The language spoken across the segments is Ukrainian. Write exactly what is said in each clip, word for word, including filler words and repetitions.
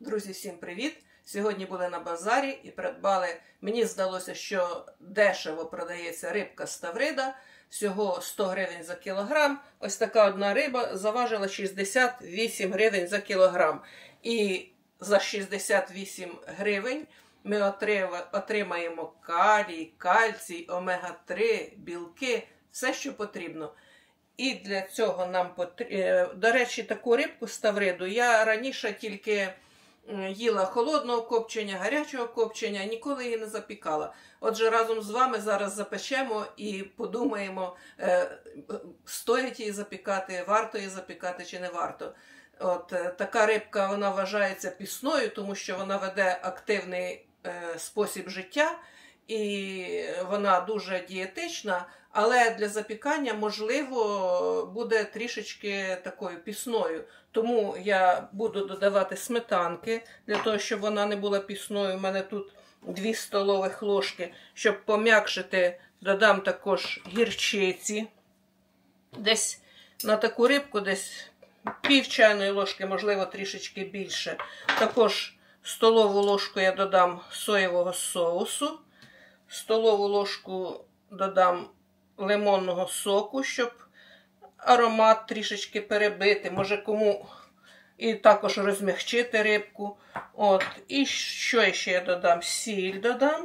Друзі, всім привіт! Сьогодні були на базарі і придбали, мені здалося, що дешево продається рибка ставрида, всього сто гривень за кілограм. Ось така одна риба заважила шістдесят вісім гривень за кілограм. І за шістдесят вісім гривень ми отримаємо калій, кальцій, омега три, білки, все, що потрібно. І для цього нам потрібно, до речі, таку рибку ставриду я раніше тільки їла холодного копчення, гарячого копчення, ніколи її не запікала. Отже, разом з вами зараз запечемо і подумаємо, стоїть її запікати, варто її запікати чи не варто. От, така рибка, вона вважається пісною, тому що вона веде активний е, спосіб життя і вона дуже дієтична, але для запікання, можливо, буде трішечки такою пісною. Тому я буду додавати сметанки, для того, щоб вона не була пісною. У мене тут дві столових ложки. Щоб пом'якшити, додам також гірчиці. Десь на таку рибку, десь пів чайної ложки, можливо, трішечки більше. Також столову ложку я додам соєвого соусу. Столову ложку додам лимонного соку, щоб аромат трішечки перебити. Може кому і також розмягчити рибку. От. І що ще я додам? Сіль додам.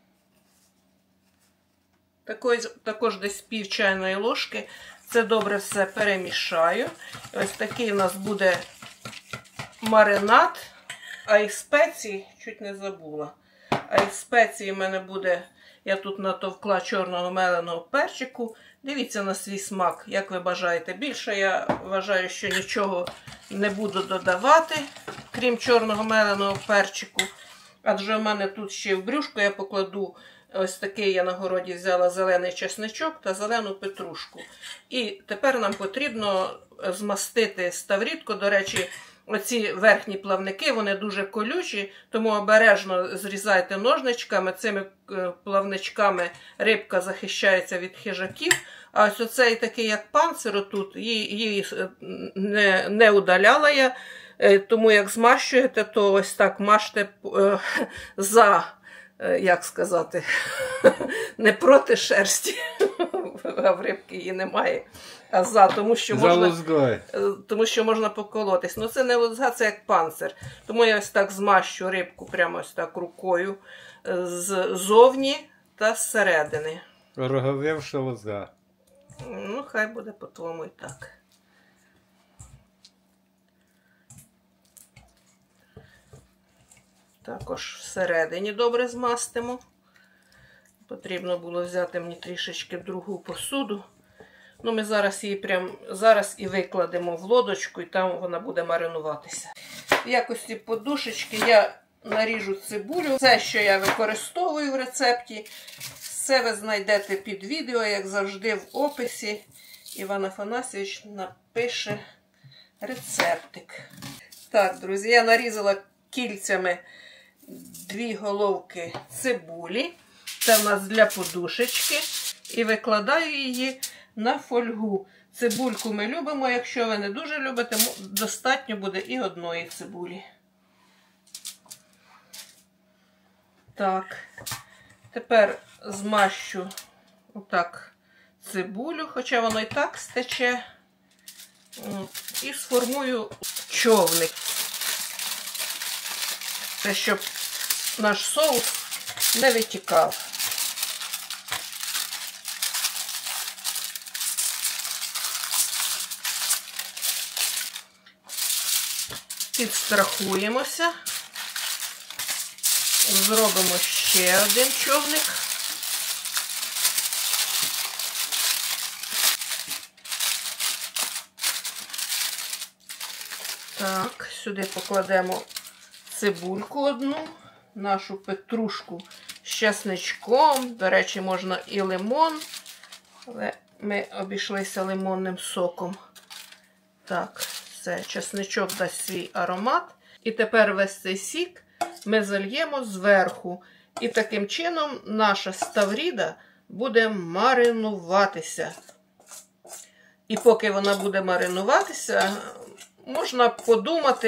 Такої, також десь пів чайної ложки. Це добре все перемішаю. Ось такий у нас буде маринад. А із спецій, чуть не забула, а із спецій в мене буде, я тут натовкла чорного меленого перчику. Дивіться на свій смак, як ви бажаєте. Більше я вважаю, що нічого не буду додавати, крім чорного меленого перчику. Адже в мене тут ще в брюшку я покладу ось такий, я на городі взяла зелений чесничок та зелену петрушку. І тепер нам потрібно змастити ставрідку. До речі, оці верхні плавники, вони дуже колючі, тому обережно зрізайте ножничками. Цими плавничками рибка захищається від хижаків. А ось оцей такий, як панцир, отут, її, її не, не удаляла я. Тому як змащуєте, то ось так мажте е, за, е, як сказати, не проти шерсті, а в рибки її немає. А за, тому що можна, тому що можна поколотись. Ну це не лозга, це як панцир. Тому я ось так змащу рибку прямо ось так рукою ззовні та зсередини. Роговевша лозга. Ну, хай буде по-твому і так. Також всередині добре змастимо. Потрібно було взяти мені трішечки другу посуду. Ну, ми зараз її прям зараз і викладемо в лодочку, і там вона буде маринуватися. В якості подушечки я наріжу цибулю. Все, що я використовую в рецепті, все ви знайдете під відео, як завжди, в описі. Іван Афанасьович напише рецептик. Так, друзі, я нарізала кільцями дві головки цибулі. Це в нас для подушечки. І викладаю її на фольгу. Цибульку ми любимо, якщо ви не дуже любите, достатньо буде і одної цибулі. Так, тепер змащу отак цибулю, хоча воно і так стече. І сформую човник. Це щоб наш соус не витікав. Підстрахуємося, зробимо ще один човник. Так, сюди покладемо цибульку одну, нашу петрушку з чесничком. До речі, можна і лимон, але ми обійшлися лимонним соком. Так. Це чесничок дасть свій аромат. І тепер весь цей сік ми зальємо зверху. І таким чином наша ставріда буде маринуватися. І поки вона буде маринуватися, можна подумати,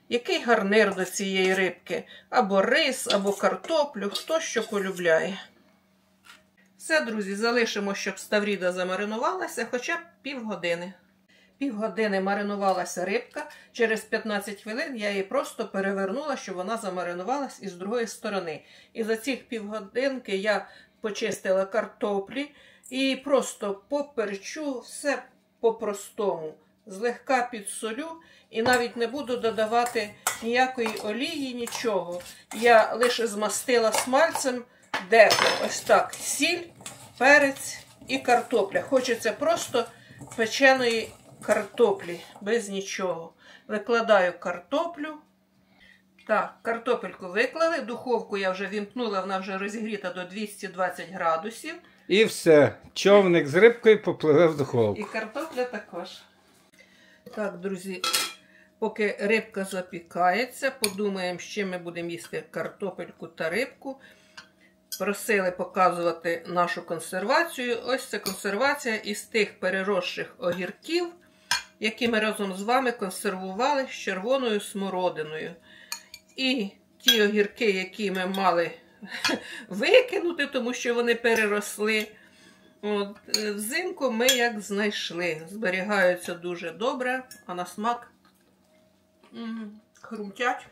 який гарнир до цієї рибки. Або рис, або картоплю, хто що полюбляє. Все, друзі, залишимо, щоб ставріда замаринувалася хоча б півгодини. Півгодини маринувалася рибка, через п'ятнадцять хвилин я її просто перевернула, щоб вона замаринувалась із другої сторони. І за цих півгодинки я почистила картоплі і просто поперчу, все по-простому. Злегка підсолю і навіть не буду додавати ніякої олії, нічого. Я лише змастила смальцем деко. Ось так, сіль, перець і картопля. Хочеться просто печеної картоплі, без нічого. Викладаю картоплю. Так, картопельку виклали, духовку я вже вімкнула, вона вже розігріта до двісті двадцять градусів. І все. Човник з рибкою попливе в духовку. І картопля також. Так, друзі, поки рибка запікається, подумаємо, з чим ми будемо їсти картопельку та рибку. Просили показувати нашу консервацію. Ось це консервація із тих переросших огірків, які ми разом з вами консервували з червоною смородиною. І ті огірки, які ми мали викинути, тому що вони переросли, от, взимку ми як знайшли. Зберігаються дуже добре, а на смак м-м, хрумтять.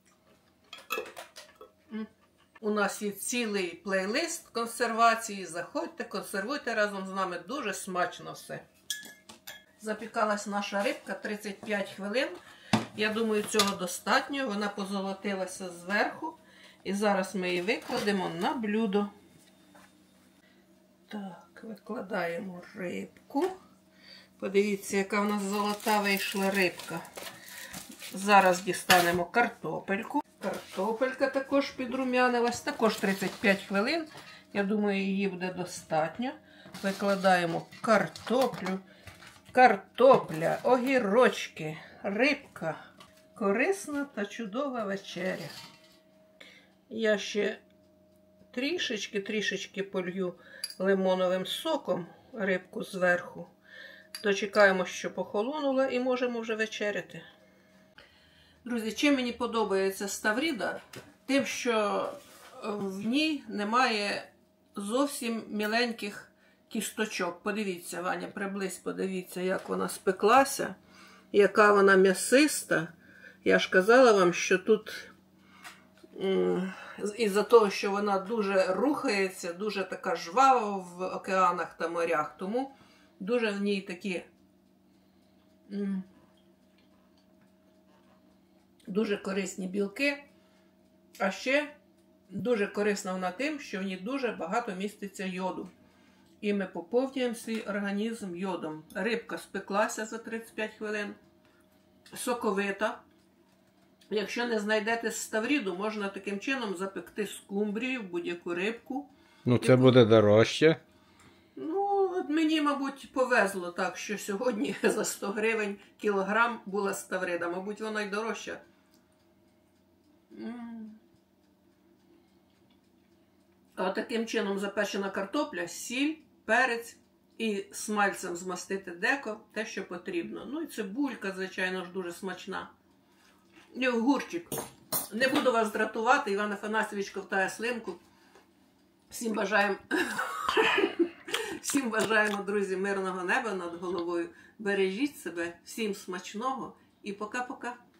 М-м. У нас є цілий плейлист консервації. Заходьте, консервуйте разом з нами. Дуже смачно все. Запікалась наша рибка тридцять п'ять хвилин. Я думаю, цього достатньо. Вона позолотилася зверху. І зараз ми її викладемо на блюдо. Так, викладаємо рибку. Подивіться, яка в нас золота вийшла рибка. Зараз дістанемо картопельку. Картопелька також підрум'янилась. Також тридцять п'ять хвилин. Я думаю, її буде достатньо. Викладаємо картоплю. Картопля, огірочки, рибка. Корисна та чудова вечеря. Я ще трішечки-трішечки полью лимоновим соком рибку зверху. Дочекаємо, що похолонула, і можемо вже вечеряти. Друзі, чим мені подобається ставріда? Тим, що в ній немає зовсім міленьких кісточок. Подивіться, Ваня, приблизь, подивіться, як вона спеклася, яка вона м'ясиста. Я ж казала вам, що тут із-за того, що вона дуже рухається, дуже така жвава в океанах та морях, тому дуже в ній такі дуже корисні білки. А ще дуже корисна вона тим, що в ній дуже багато міститься йоду. І ми поповнюємо свій організм йодом. Рибка спеклася за тридцять п'ять хвилин. Соковита. Якщо не знайдете ставріду, можна таким чином запекти скумбрію, будь-яку рибку. Ну, це буде дорожче. Ну, от мені, мабуть, повезло так, що сьогодні за сто гривень кілограм була ставрида. Мабуть, вона й дорожча. А таким чином запечена картопля, сіль, перець і смальцем змастити деко, те, що потрібно. Ну і цибулька, звичайно ж, дуже смачна. І огурчик. Не буду вас дратувати, Іван Афанасьович ковтає слинку. Всім бажаємо, всім бажаємо, друзі, мирного неба над головою. Бережіть себе, всім смачного і пока-пока.